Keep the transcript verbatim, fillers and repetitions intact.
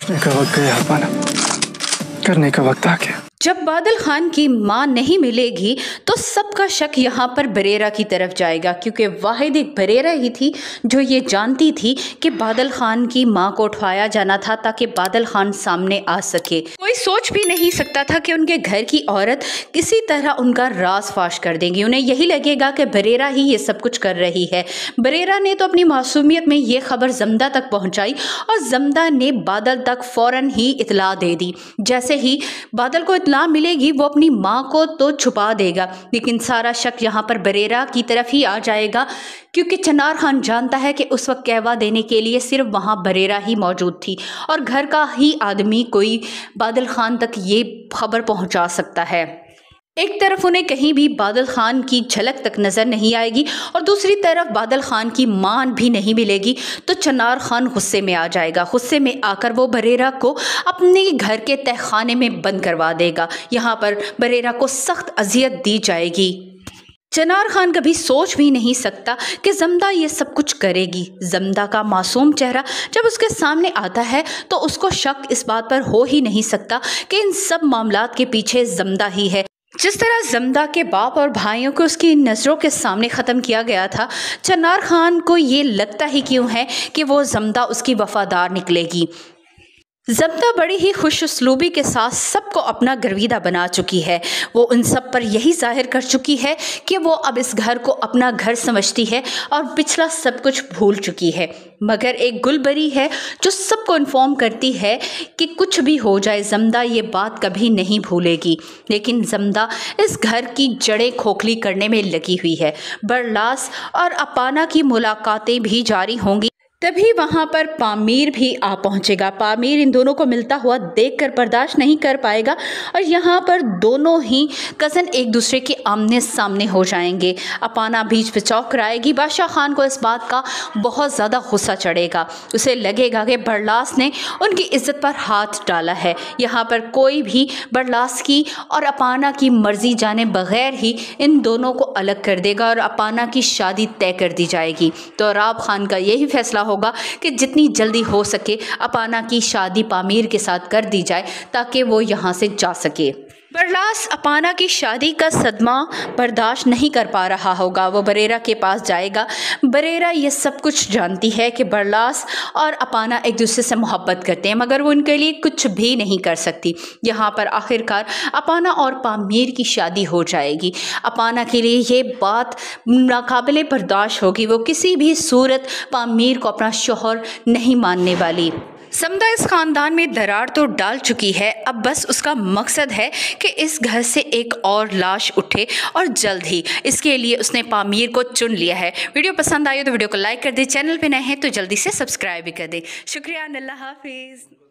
का वक्त गया अपाना, करने का वक्त आ गया। जब बादल खान की मां नहीं मिलेगी तो सबका शक यहाँ पर बरेरा की तरफ जाएगा, क्योंकि वाहिद एक बरेरा ही थी जो ये जानती थी कि बादल खान की मां को उठवाया जाना था ताकि बादल खान सामने आ सके। कोई सोच भी नहीं सकता था कि उनके घर की औरत किसी तरह उनका राज फाश कर देंगी। उन्हें यही लगेगा कि बरेरा ही ये सब कुछ कर रही है। बरेरा ने तो अपनी मासूमियत में ये खबर जमदा तक पहुँचाई और जमदा ने बादल तक फ़ौरन ही इतला दे दी। जैसे ही बादल को इतला मिलेगी वो अपनी मां को तो छुपा देगा, लेकिन सारा शक यहाँ पर बरेरा की तरफ ही आ जाएगा, क्योंकि चनार खान जानता है कि उस वक्त कहवा देने के लिए सिर्फ वहाँ बरेरा ही मौजूद थी और घर का ही आदमी कोई बादल खान तक ये खबर पहुँचा सकता है। एक तरफ उन्हें कहीं भी बादल खान की झलक तक नज़र नहीं आएगी और दूसरी तरफ बादल खान की मां भी नहीं मिलेगी, तो चनार खान गुस्से में आ जाएगा। गुस्से में आकर वो बरेरा को अपने घर के तहखाने में बंद करवा देगा। यहाँ पर बरेरा को सख्त अजियत दी जाएगी। चनार खान कभी सोच भी नहीं सकता कि जमदा ये सब कुछ करेगी। जमदा का मासूम चेहरा जब उसके सामने आता है तो उसको शक इस बात पर हो ही नहीं सकता कि इन सब मामलात के पीछे जमदा ही है। जिस तरह जमदा के बाप और भाइयों को उसकी नज़रों के सामने ख़त्म किया गया था, चनार खान को ये लगता ही क्यों है कि वो जमदा उसकी वफादार निकलेगी। जमदा बड़ी ही खुश उसलूबी के साथ सबको अपना गर्विदा बना चुकी है। वो उन सब पर यही जाहिर कर चुकी है कि वो अब इस घर को अपना घर समझती है और पिछला सब कुछ भूल चुकी है। मगर एक गुलबरी है जो सबको इन्फॉर्म करती है कि कुछ भी हो जाए जमदा ये बात कभी नहीं भूलेगी। लेकिन जमदा इस घर की जड़ें खोखली करने में लगी हुई है। बरलास और अपाना की मुलाकातें भी जारी होंगी, तभी वहाँ पर पामीर भी आ पहुँचेगा। पामीर इन दोनों को मिलता हुआ देखकर बर्दाश्त नहीं कर पाएगा और यहाँ पर दोनों ही कज़न एक दूसरे के आमने सामने हो जाएंगे। अपाना बीच पे चौंक कराएगी। बादशाह खान को इस बात का बहुत ज़्यादा गुस्सा चढ़ेगा। उसे लगेगा कि बरलास ने उनकी इज्जत पर हाथ डाला है। यहाँ पर कोई भी बरलास की और अपाना की मर्जी जाने बगैर ही इन दोनों को अलग कर देगा और अपाना की शादी तय कर दी जाएगी। तो राब खान का यही फैसला होगा कि जितनी जल्दी हो सके अपाना की शादी पामीर के साथ कर दी जाए ताकि वो यहाँ से जा सके। बरलास अपाना की शादी का सदमा बर्दाश्त नहीं कर पा रहा होगा। वो बरेरा के पास जाएगा। बरेरा ये सब कुछ जानती है कि बरलास और अपाना एक दूसरे से मोहब्बत करते हैं, मगर वो उनके लिए कुछ भी नहीं कर सकती। यहाँ पर आखिरकार अपाना और पामीर की शादी हो जाएगी। अपाना के लिए ये बात नाकाबिले बर्दाश्त होगी। वो किसी भी सूरत पामीर को अपना शौहर नहीं मानने वाली। जमदा इस खानदान में दरार तो डाल चुकी है, अब बस उसका मकसद है कि इस घर से एक और लाश उठे और जल्द ही। इसके लिए उसने पामीर को चुन लिया है। वीडियो पसंद आई हो तो वीडियो को लाइक कर दे, चैनल पे नए हैं तो जल्दी से सब्सक्राइब भी कर दे। शुक्रिया, अल्लाह हाफिज़।